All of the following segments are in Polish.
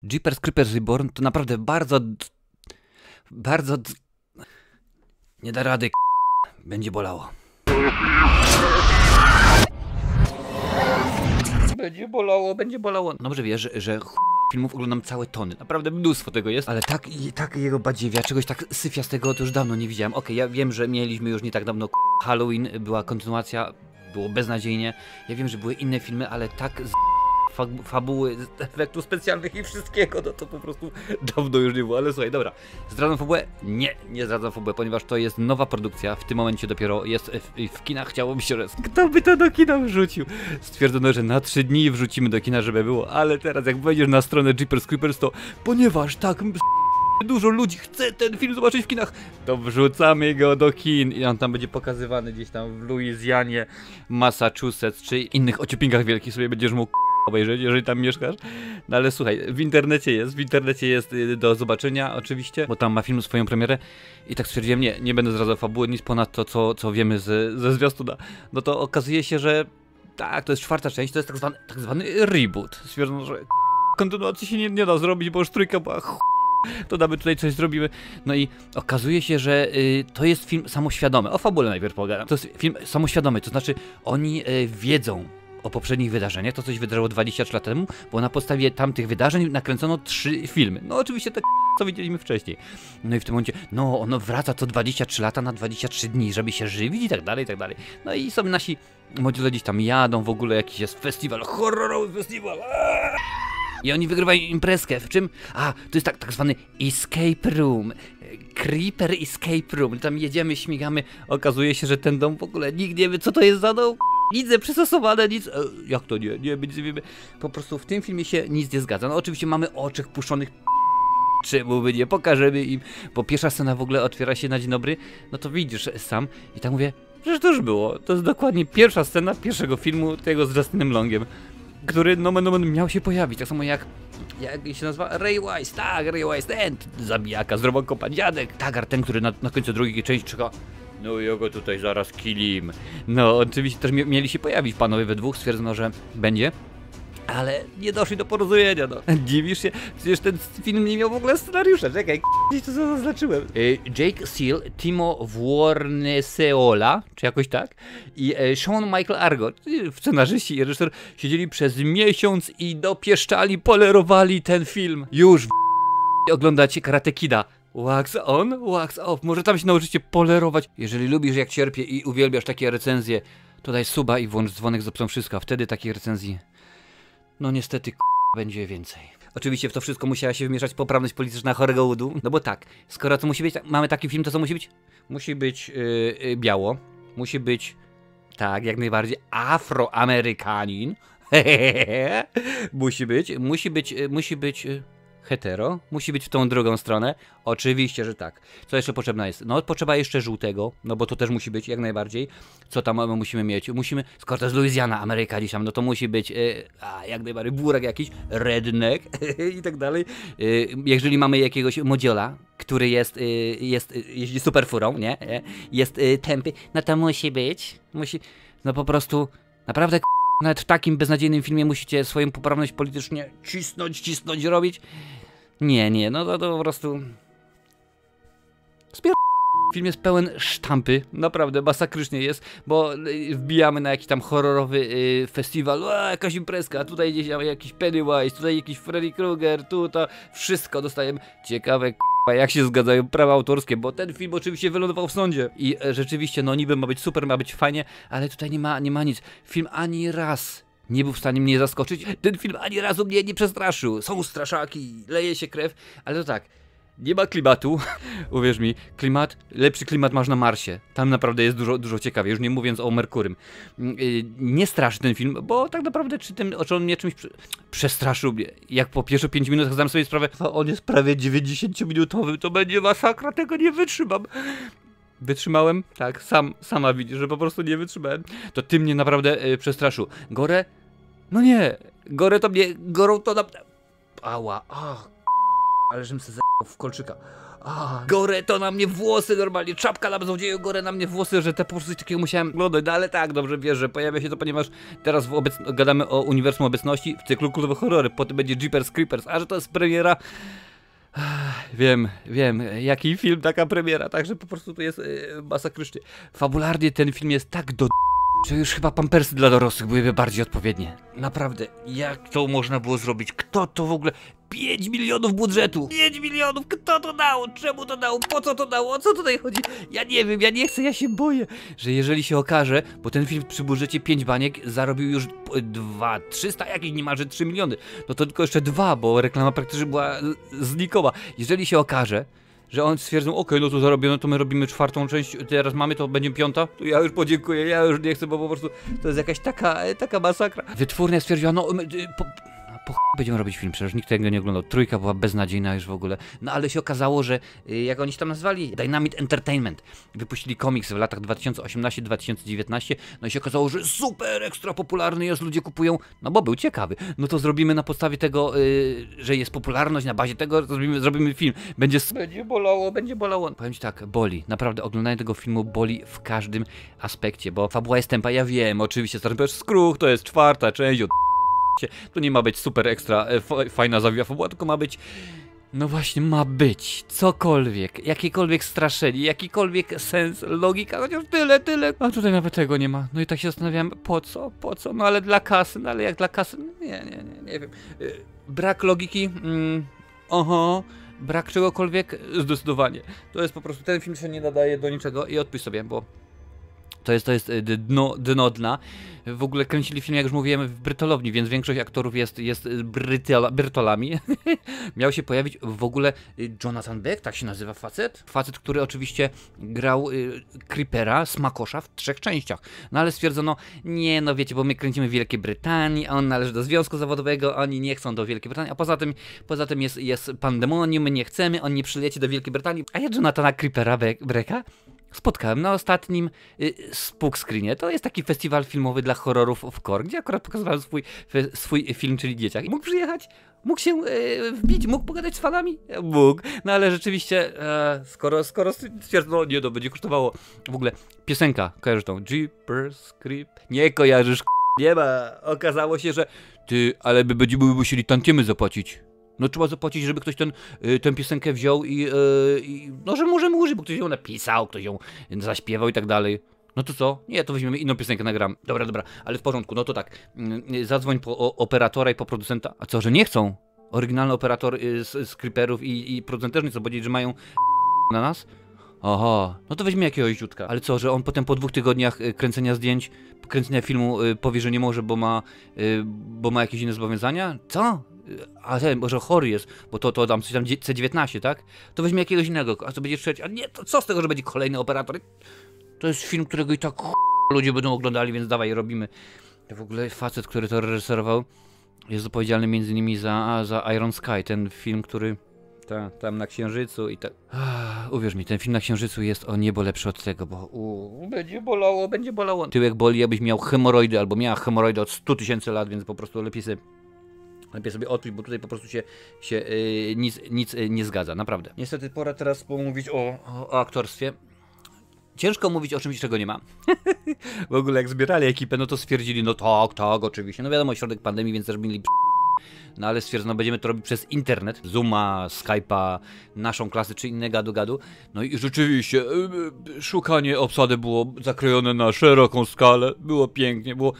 Jeepers Creepers Reborn to naprawdę bardzo... Nie da rady, będzie bolało. Będzie bolało. Dobrze wiesz, że filmów oglądam całe tony. Naprawdę mnóstwo tego jest. Ale tak jego badziewia, czegoś tak syfiastego to już dawno nie widziałem. Okej, ja wiem, że mieliśmy już nie tak dawno Halloween, była kontynuacja, było beznadziejnie. Ja wiem, że były inne filmy, ale tak z fabuły, efektów specjalnych i wszystkiego, no to po prostu dawno już nie było. Ale słuchaj, dobra, zdradzam fabułę? Nie zdradzam fabułę, ponieważ to jest nowa produkcja, w tym momencie dopiero jest w kinach. Chciałoby się, że kto by to do kina wrzucił? Stwierdzono, że na 3 dni wrzucimy do kina, żeby było, ale teraz jak wejdziesz na stronę Jeepers Creepers, to ponieważ tak dużo ludzi chce ten film zobaczyć w kinach, to wrzucamy go do kin i on tam będzie pokazywany gdzieś tam w Luizjanie, Massachusetts czy innych ociupingach wielkich, sobie będziesz mógł obejrzeć, jeżeli tam mieszkasz. No ale słuchaj, w internecie jest do zobaczenia oczywiście, bo tam ma film swoją premierę i tak stwierdziłem, nie będę zdradzał fabuły, nic ponad to, co wiemy ze zwiastuna. No to okazuje się, że tak, to jest 4. część, to jest tak zwany reboot. Stwierdzono, że kontynuacji się nie da zrobić, bo już 3 była to damy tutaj coś zrobimy. No i okazuje się, że to jest film samoświadomy. O fabule najpierw pogadam. To jest film samoświadomy, to znaczy oni wiedzą o poprzednich wydarzeniach, to coś wydarzyło 23 lat temu, bo na podstawie tamtych wydarzeń nakręcono 3 filmy. No oczywiście te co widzieliśmy wcześniej. No i w tym momencie, no ono wraca co 23 lata na 23 dni, żeby się żywić i tak dalej, i tak dalej. No i sobie nasi młodzi gdzieś tam jadą, w ogóle jakiś jest festiwal, horrorowy festiwal. I oni wygrywają imprezkę, w czym? To jest tak zwany escape room. Creeper escape room. Tam jedziemy, śmigamy, okazuje się, że ten dom w ogóle nikt nie wie, co to jest za dom. Nic nie przystosowane, nic... Jak to nie? Nie wiemy. Po prostu w tym filmie się nic nie zgadza. No oczywiście mamy oczek puszczonych. Czemu my nie pokażemy im? Bo pierwsza scena w ogóle otwiera się na dzień dobry. No to widzisz sam. I tak mówię, że to już było. To jest dokładnie pierwsza scena pierwszego filmu tego z Justinem Longiem, który nomen miał się pojawić, tak samo jak się nazywa? Ray Wise, tak, Ray Wise, ten zabijaka z Robocopa, dziadek, Tagar, ten, który na końcu drugiej części czeka. No ja go tutaj zaraz killim. No oczywiście też mieli się pojawić panowie we dwóch, stwierdzono, że będzie. Ale nie doszli do porozumienia, no. Dziwisz się? Przecież ten film nie miał w ogóle scenariusza. Czekaj, gdzieś to zaznaczyłem. Jake Seal, Timo Wuorneseola, czy jakoś tak, i Sean Michael Argo, scenarzyści i reżyser, siedzieli przez miesiąc i dopieszczali, polerowali ten film. Już oglądacie Karate Kida. Wax on, wax off. Może tam się nauczycie polerować. Jeżeli lubisz jak cierpię i uwielbiasz takie recenzje, to daj suba i włącz dzwonek z opcją wszystko, a wtedy takiej recenzji no niestety będzie więcej. Oczywiście w to wszystko musiała się wmieszać poprawność polityczna Hollywoodu. No bo tak, skoro to musi być, mamy taki film, to co musi być? Musi być biało. Musi być, tak, jak najbardziej Afroamerykanin. Musi być hetero. Musi być w tą drugą stronę. Oczywiście, że tak. Co jeszcze potrzebna jest? No potrzeba jeszcze żółtego, no bo to też musi być jak najbardziej. Co tam musimy mieć? Skoro to jest Louisiana, Ameryka dzisiaj, no to musi być jak najbardziej burak jakiś, redneck i tak dalej. Jeżeli mamy jakiegoś modziola, który jeździ super furą, nie? Jest tępy, no to musi być. No po prostu, naprawdę nawet w takim beznadziejnym filmie musicie swoją poprawność politycznie cisnąć, robić. Nie, no to po prostu... Film jest pełen sztampy, naprawdę masakrycznie jest, bo wbijamy na jakiś tam horrorowy festiwal, jakaś imprezka, tutaj gdzieś jakiś Pennywise, tutaj jakiś Freddy Krueger, to wszystko dostajemy. Ciekawe jak się zgadzają prawa autorskie, bo ten film oczywiście wylądował w sądzie i rzeczywiście no niby ma być super, ma być fajnie, ale tutaj nie ma nic. Film ani raz nie był w stanie mnie zaskoczyć, ten film ani razu mnie nie przestraszył. Są straszaki, leje się krew, ale to tak. Nie ma klimatu, uwierz mi, lepszy klimat masz na Marsie. Tam naprawdę jest dużo ciekawie, już nie mówiąc o Merkurym. Nie straszy ten film, bo tak naprawdę czy on mnie czymś przestraszył mnie. Jak po pierwszych 5 minutach zdam sobie sprawę, on jest prawie 90-minutowy, to będzie masakra, tego nie wytrzymam. Wytrzymałem? Tak, sama widzisz, że po prostu nie wytrzymałem. To ty mnie naprawdę przestraszył. Gore? No nie, gorą to naprawdę... Ała, ale żebym se w kolczyka. Gore to na mnie włosy normalnie, czapka na złodzieju, gore na mnie włosy, że te po prostu coś takiego musiałem oglądać, no ale tak, dobrze wiesz, że pojawia się to, ponieważ teraz gadamy o uniwersum obecności w cyklu kultowe horrory, potem będzie Jeepers Creepers, a że to jest premiera. Wiem, jaki film, taka premiera, także po prostu to jest masakrycznie. Fabularnie ten film jest tak że już chyba pampersy dla dorosłych byłyby bardziej odpowiednie. Naprawdę, jak to można było zrobić? Kto to w ogóle? 5 milionów budżetu! 5 milionów! Kto to dał? Czemu to dał? Po co to dało? O co tutaj chodzi? Ja nie wiem, ja nie chcę, ja się boję, że jeżeli się okaże, bo ten film przy budżecie 5 baniek zarobił już 300 jakieś niemalże 3 miliony. No to tylko jeszcze 2, bo reklama praktycznie była znikoma. Jeżeli się okaże, że on stwierdzą, okej, no to zarobiono, to my robimy 4. część, teraz mamy, to będzie 5, to ja już podziękuję, ja już nie chcę, bo po prostu to jest jakaś taka masakra. Wytwórnia stwierdziła, no po będziemy robić film, przecież nikt tego nie oglądał. 3 była beznadziejna już w ogóle. No ale się okazało, że jak oni się tam nazwali? Dynamite Entertainment. Wypuścili komiks w latach 2018-2019. No i się okazało, że super ekstra popularny jest, ludzie kupują, no bo był ciekawy. No to zrobimy na podstawie tego, że jest popularność, na bazie tego zrobimy film. Będzie bolało. Powiem ci tak, boli. Naprawdę oglądanie tego filmu boli w każdym aspekcie, bo fabuła jest tempa, ja wiem, oczywiście, skruch, to jest 4. część, tu nie ma być super ekstra fajna zawiła fabuła, tylko ma być, no właśnie, ma być cokolwiek, jakiekolwiek straszenie, jakikolwiek sens, logika, chociaż tyle, a tutaj nawet tego nie ma. No i tak się zastanawiałem, po co, no ale dla kasy, no ale jak dla kasy, nie wiem. Brak logiki, brak czegokolwiek, zdecydowanie. To jest po prostu, ten film się nie nadaje do niczego i odpisz sobie, bo to jest dno dna. W ogóle kręcili film, jak już mówiłem, w Brytolowni, więc większość aktorów jest Brytolami. Miał się pojawić w ogóle Jonathan Beck, tak się nazywa facet. Facet, który oczywiście grał Creepera, Smakosza w 3 częściach. No ale stwierdzono, nie no wiecie, bo my kręcimy w Wielkiej Brytanii, a on należy do związku zawodowego, oni nie chcą do Wielkiej Brytanii, a poza tym jest pandemonium, my nie chcemy, on nie przyleci do Wielkiej Brytanii. A ja Jonathana Creepera Becka spotkałem na ostatnim Spook Screenie. To jest taki festiwal filmowy dla horrorów w KOR, gdzie akurat pokazywałem swój film, czyli Dzieciak. I mógł przyjechać, mógł się wbić, mógł pogadać z fanami? Mógł. No ale rzeczywiście, skoro stwierdzono, nie, to będzie kosztowało. W ogóle piosenka, kojarzysz tą? Jeepers Creep? Nie kojarzysz, nie ma. Okazało się, że ale będziemy musieli tantiemy zapłacić. No trzeba zapłacić, żeby ktoś tę piosenkę wziął i no, że możemy użyć, bo ktoś ją napisał, ktoś ją zaśpiewał i tak dalej. No to co? Nie, to weźmiemy inną piosenkę, nagram. Dobra, ale w porządku, no to tak. Zadzwoń po operatora i po producenta. A co, że nie chcą? Oryginalny operator z Creeperów i producent też nie chcą powiedzieć, że mają na nas? Aha, no to weźmie jakiegoś ziutka. Ale co, że on potem po 2 tygodniach kręcenia zdjęć, kręcenia filmu powie, że nie może, bo ma jakieś inne zobowiązania? Co? A ten, może chory jest, bo to tam coś tam C19, tak? To weźmie jakiegoś innego, a co będzie trzeci? A nie, to co z tego, że będzie kolejny operator? To jest film, którego i tak ludzie będą oglądali, więc dawaj, robimy. To w ogóle facet, który to reżyserował, jest odpowiedzialny między innymi za Iron Sky, ten film, który tam na Księżycu i tak. Uwierz mi, ten film na Księżycu jest o niebo lepszy od tego, bo będzie bolało. Tyłek boli, jakbyś miał hemoroidy, albo miała hemoroidy od 100 000 lat, więc po prostu lepiej sobie odpić, bo tutaj po prostu się nic nie zgadza, naprawdę. Niestety pora teraz pomówić o aktorstwie. Ciężko mówić o czymś, czego nie ma. W ogóle jak zbierali ekipę, no to stwierdzili, no tak, oczywiście. No wiadomo, środek pandemii, więc też mieli no ale stwierdzono, będziemy to robić przez internet. Zooma, Skype'a, naszą klasę, czy inne gadu. No i rzeczywiście, szukanie obsady było zakrojone na szeroką skalę. Było pięknie, było...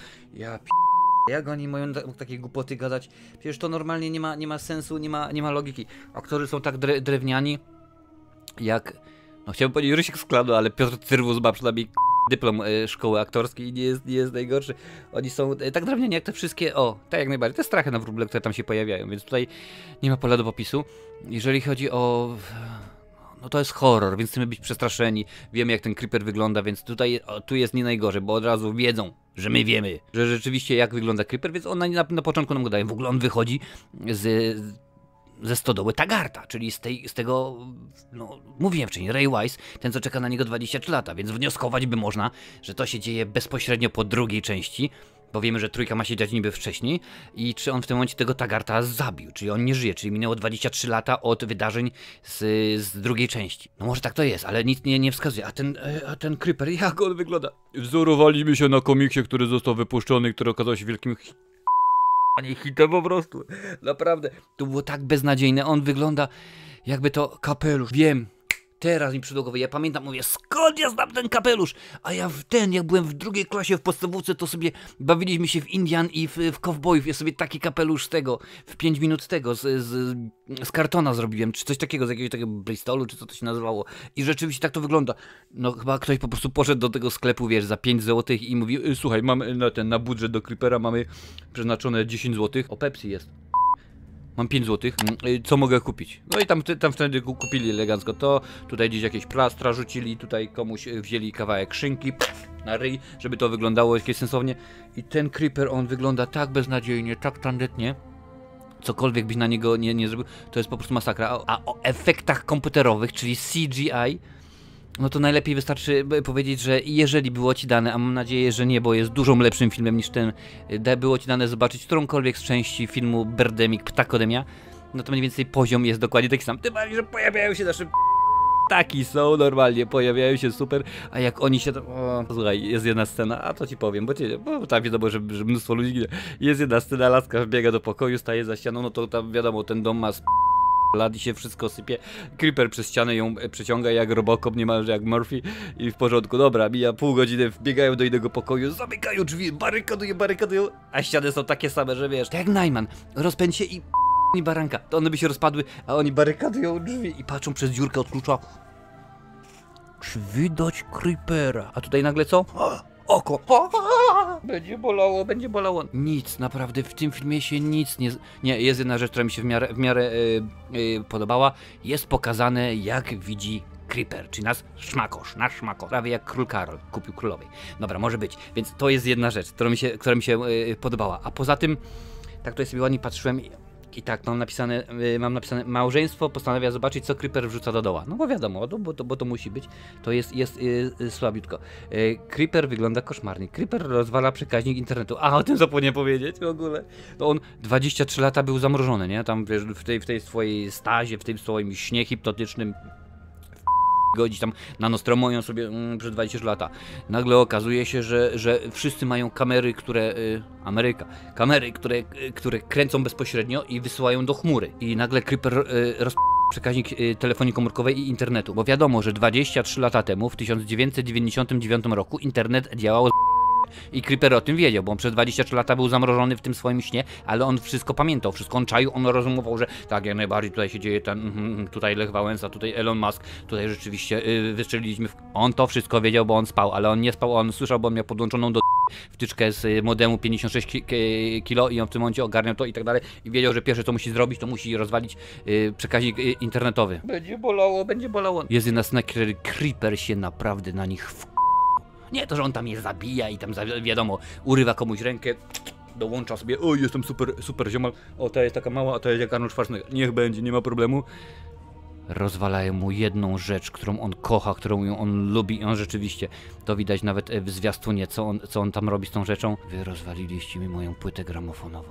Jak oni mają takie głupoty gadać? Przecież to normalnie nie ma sensu, nie ma logiki. Aktorzy są tak drewniani, jak... No chciałbym powiedzieć Rysiek z Klanu, ale Piotr Cyrwus ma przynajmniej dyplom szkoły aktorskiej i nie jest najgorszy. Oni są tak drewniani jak te wszystkie, tak jak najbardziej, te strachy na wróble, które tam się pojawiają, więc tutaj nie ma pola do popisu. Jeżeli chodzi o... No to jest horror, więc chcemy być przestraszeni, wiemy jak ten creeper wygląda, więc tu jest nie najgorzej, bo od razu wiedzą, że my wiemy, że rzeczywiście jak wygląda creeper, więc on na początku nam go daje. W ogóle on wychodzi ze stodoły Tagarta, czyli z tego, no mówiłem wcześniej, Ray Wise, ten co czeka na niego 23 lata, więc wnioskować by można, że to się dzieje bezpośrednio po 2. części, bo wiemy, że trójka ma się dziać niby wcześniej i czy on w tym momencie tego Taggarta zabił, czyli on nie żyje, czyli minęło 23 lata od wydarzeń z drugiej części. No może tak to jest, ale nic nie wskazuje. A ten Creeper, jak on wygląda? Wzorowaliśmy się na komiksie, który został wypuszczony, który okazał się wielkim hitem po prostu. Naprawdę, to było tak beznadziejne. On wygląda jakby to kapelusz. Wiem. Teraz mi przyszło do głowy, ja pamiętam, mówię, skąd ja znam ten kapelusz? A ja jak byłem w drugiej klasie w podstawówce, to sobie bawiliśmy się w Indian i w kowbojów. Ja sobie taki kapelusz z tego, w 5 minut z tego, z kartona zrobiłem, czy coś takiego, z jakiegoś takiego Bristolu, czy co to się nazywało. I rzeczywiście tak to wygląda. No chyba ktoś po prostu poszedł do tego sklepu, wiesz, za 5 zł i mówi, słuchaj, mamy na budżet do Creepera mamy przeznaczone 10 zł. O, Pepsi jest. Mam 5 zł, co mogę kupić? No i tam wtedy kupili elegancko to, tutaj gdzieś jakieś plastra rzucili, tutaj komuś wzięli kawałek szynki na ryj, żeby to wyglądało jakieś sensownie. I ten Creeper, on wygląda tak beznadziejnie, tak tandetnie. Cokolwiek byś na niego nie zrobił, to jest po prostu masakra. A o efektach komputerowych, czyli CGI, no to najlepiej wystarczy powiedzieć, że jeżeli było ci dane, a mam nadzieję, że nie, bo jest dużo lepszym filmem niż ten, było ci dane zobaczyć którąkolwiek z części filmu Birdemic, Ptakodemia, no to mniej więcej poziom jest dokładnie taki sam. Tym bardziej, że pojawiają się nasze taki są normalnie, pojawiają się super, a jak oni się tam... O, słuchaj, jest jedna scena, a to ci powiem, bo tam wiadomo, że mnóstwo ludzi ginie. Jest jedna scena, laska wbiega do pokoju, staje za ścianą, no to tam wiadomo, ten dom ma lat i się wszystko sypie. Creeper przez ścianę ją przeciąga jak Robocop, niemalże jak Murphy i w porządku. Dobra, mija pół godziny, wbiegają do innego pokoju, zamykają drzwi, barykadują, a ściany są takie same, że wiesz, tak jak Najman, rozpędź się i baranka, to one by się rozpadły, a oni barykadują drzwi i patrzą przez dziurkę od klucza. Czy widać Creepera? A tutaj nagle co? Oko! Będzie bolało. Nic, naprawdę w tym filmie się nic nie... Nie, jest jedna rzecz, która mi się w miarę podobała. Jest pokazane, jak widzi Creeper, czyli nasz szmakosz, prawie jak król Karol kupił królowej. Dobra, może być. Więc to jest jedna rzecz, która mi się podobała. A poza tym, tak tutaj sobie ładnie patrzyłem i tak mam napisane, małżeństwo postanawia zobaczyć, co Creeper wrzuca do doła. No bo wiadomo, bo to musi być. To jest słabiutko. Creeper wygląda koszmarnie. Creeper rozwala przekaźnik internetu. A, o tym zapomniałem powiedzieć w ogóle. No on 23 lata był zamrożony, nie? Tam wiesz, w tej swojej stazie, w tym swoim śnie hipnotycznym godzić tam na Nostromo sobie przez 20 lata. Nagle okazuje się, że wszyscy mają kamery, które kręcą bezpośrednio i wysyłają do chmury. I nagle Creeper przekaźnik telefonii komórkowej i internetu. Bo wiadomo, że 23 lata temu, w 1999 roku, internet działał i Creeper o tym wiedział, bo on przez 23 lata był zamrożony w tym swoim śnie, ale on wszystko pamiętał, wszystko on czaił, on rozumował, że tak, jak najbardziej tutaj się dzieje tutaj Lech Wałęsa, tutaj Elon Musk, tutaj rzeczywiście wystrzeliliśmy. On to wszystko wiedział, bo on spał, ale on nie spał, on słyszał, bo on miał podłączoną do wtyczkę z modemu 56 kilo i on w tym momencie ogarniał to i tak dalej i wiedział, że pierwsze co musi zrobić, to musi rozwalić przekaźnik internetowy. Będzie bolało. Jest jedna scena, kiedy Creeper się naprawdę na nich nie to, że on tam je zabija i tam wiadomo, urywa komuś rękę, dołącza sobie, o jestem super ziomal, o ta jest taka mała, a ta jest jak Arnold Schwarzenegger, niech będzie, nie ma problemu. Rozwalają mu jedną rzecz, którą on kocha, którą on lubi i on rzeczywiście, to widać nawet w zwiastunie, co on tam robi z tą rzeczą. Wy rozwaliliście mi moją płytę gramofonową.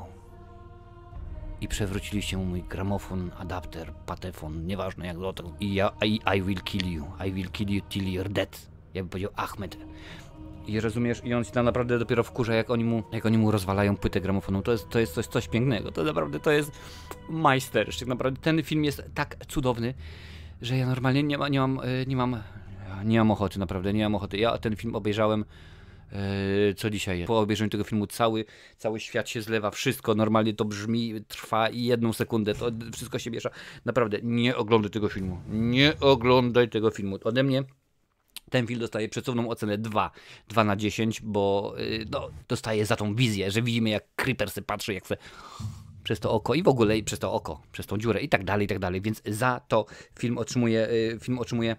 I przewróciliście mu mój gramofon, adapter, patefon, nieważne jak to. I will kill you till you're dead. Jakby powiedział Ahmed. I rozumiesz, i on się tam naprawdę dopiero wkurza, jak oni mu rozwalają płytę gramofoną. To jest coś pięknego. To naprawdę to jest majstersztyk. Naprawdę ten film jest tak cudowny, że ja normalnie nie mam ochoty, naprawdę nie mam ochoty. Ja ten film obejrzałem co dzisiaj jest. Po obejrzeniu tego filmu cały świat się zlewa, wszystko normalnie to brzmi, trwa i 1 sekundę, to wszystko się miesza. Naprawdę nie oglądaj tego filmu. Nie oglądaj tego filmu. Ode mnie ten film dostaje przecudowną ocenę 2 na 10, bo no, dostaje za tą wizję, że widzimy jak Creeper se patrzy, jak se przez to oko i w ogóle przez to oko, przez tą dziurę i tak dalej, więc za to film otrzymuje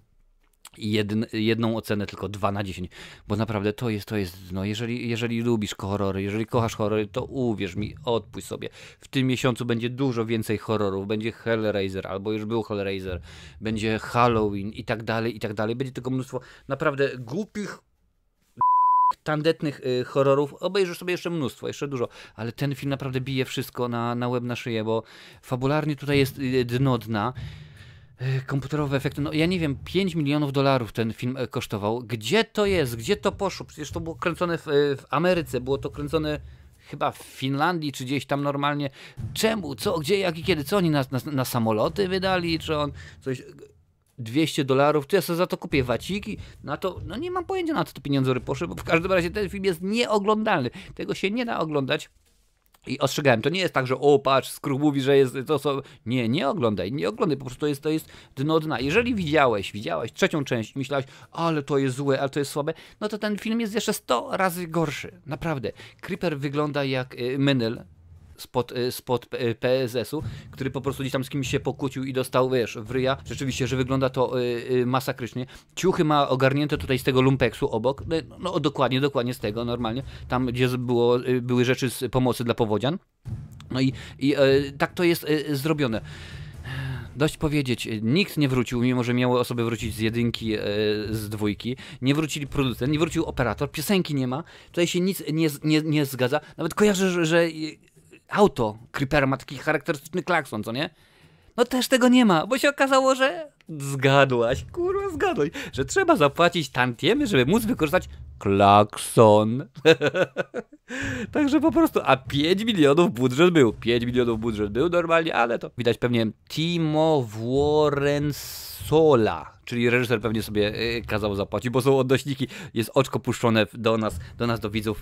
jedną ocenę, tylko 2 na 10, bo naprawdę to jest, no jeżeli lubisz horrory, jeżeli kochasz horrory, to uwierz mi, odpuść sobie. W tym miesiącu będzie dużo więcej horrorów, będzie Hellraiser, albo już był Hellraiser, będzie Halloween i tak dalej, będzie tego mnóstwo naprawdę głupich tandetnych horrorów obejrzysz sobie jeszcze mnóstwo, jeszcze dużo, ale ten film naprawdę bije wszystko na łeb, na szyję, bo fabularnie tutaj jest dno dna. Komputerowe efekty, no ja nie wiem, 5 milionów dolarów ten film kosztował. Gdzie to jest? Gdzie to poszło? Przecież to było kręcone w Ameryce, było to kręcone chyba w Finlandii, czy gdzieś tam normalnie. Czemu? Co? Gdzie? Jak i kiedy? Co oni na samoloty wydali? Czy on coś... $200, to ja sobie za to kupię waciki, na to, no nie mam pojęcia, na co te pieniądze poszły, bo w każdym razie ten film jest nieoglądalny, tego się nie da oglądać. I ostrzegałem, to nie jest tak, że o patrz, Scrooge mówi, że jest to co... Nie, nie oglądaj, po prostu to jest dno dna. Jeżeli widziałeś trzecią część i myślałeś, ale to jest złe, ale to jest słabe, no to ten film jest jeszcze 100 razy gorszy, naprawdę. Creeper wygląda jak Menel spod PSS-u, który po prostu gdzieś tam z kimś się pokłócił i dostał, wiesz, w ryja. Rzeczywiście, że wygląda to masakrycznie. Ciuchy ma ogarnięte tutaj z tego lumpeksu obok. No dokładnie z tego, normalnie. Tam, gdzie były rzeczy z pomocy dla powodzian. No i tak to jest zrobione. Dość powiedzieć, nikt nie wrócił, mimo że miały osoby wrócić z 1, z 2. Nie wrócili producent, nie wrócił operator, piosenki nie ma. Tutaj się nic nie zgadza. Nawet kojarzę, że auto Creepera ma taki charakterystyczny klakson, co nie? No też tego nie ma, bo się okazało, że zgadłaś, kurwa zgadłaś, że trzeba zapłacić tantiemy, żeby móc wykorzystać klakson. Także po prostu, a 5 milionów budżet był. 5 milionów budżet był normalnie, ale to widać pewnie Timo Włorensola, czyli reżyser pewnie sobie kazał zapłacić, bo są odnośniki, jest oczko puszczone do nas, do widzów,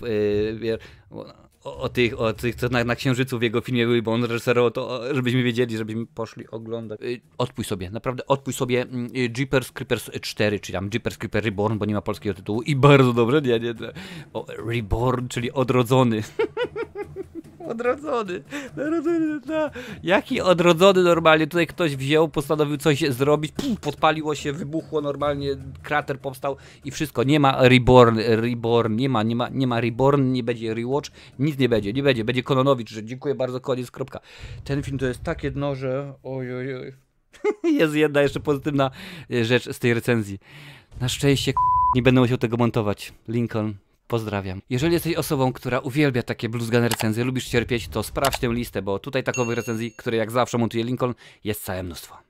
o tych, co na Księżycu w jego filmie byli, bo on reżyserował to, żebyśmy wiedzieli, żebyśmy poszli oglądać. Odpuść sobie, naprawdę odpuść sobie Jeepers Creepers 4, czy tam Jeepers Creepers Reborn, bo nie ma polskiego tytułu i bardzo dobrze, nie. Reborn, czyli odrodzony. Odrodzony, no. Jaki odrodzony normalnie, tutaj ktoś wziął, postanowił coś zrobić, podpaliło się, wybuchło normalnie, krater powstał i wszystko, nie ma Reborn, nie ma Reborn, nie będzie Rewatch, nic nie będzie, będzie Kononowicz, że dziękuję bardzo, koniec, kropka. Ten film to jest takie dno, że oj. Jest jedna jeszcze pozytywna rzecz z tej recenzji. Na szczęście nie będę musiał tego montować. Lincoln. Pozdrawiam. Jeżeli jesteś osobą, która uwielbia takie bluzgane recenzje, lubisz cierpieć, to sprawdź tę listę, bo tutaj takowych recenzji, które jak zawsze montuje Lincoln, jest całe mnóstwo.